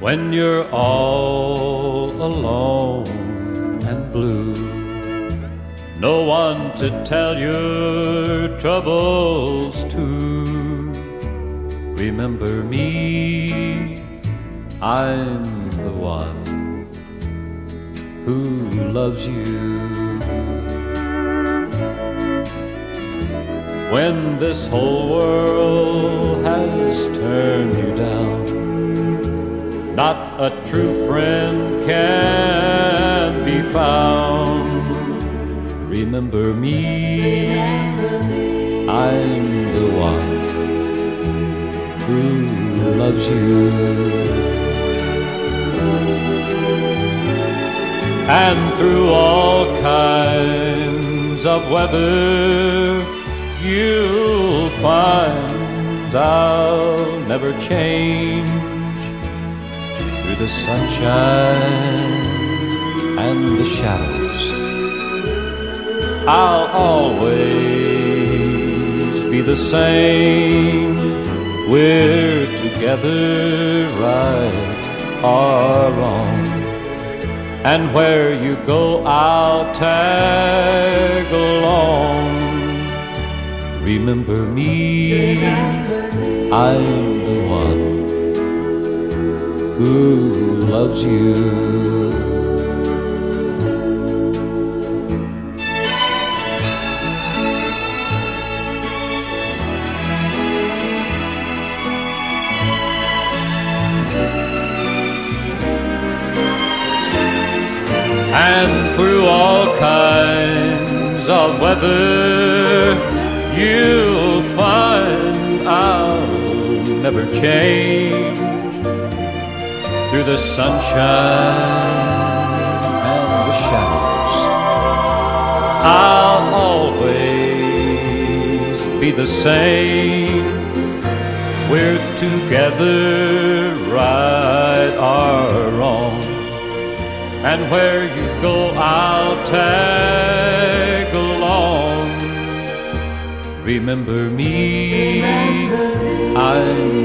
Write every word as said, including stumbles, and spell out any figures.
When you're all alone and blue, no one to tell your troubles to. Remember me, I'm the one who loves you. When this whole world has turned you down, not a true friend can be found. Remember me, I'm the one who loves you. And through all kinds of weather, you'll find I'll never change. Through the sunshine and the shadows, I'll always be the same. We're together, right or wrong, and where you go I'll tag along. Remember me, I'm the one who loves you. And through all kinds of weather, you'll find I'll never change. Through the sunshine and the shadows, I'll always be the same. We're together, right or wrong, and where you go I'll tag along. Remember me, I'm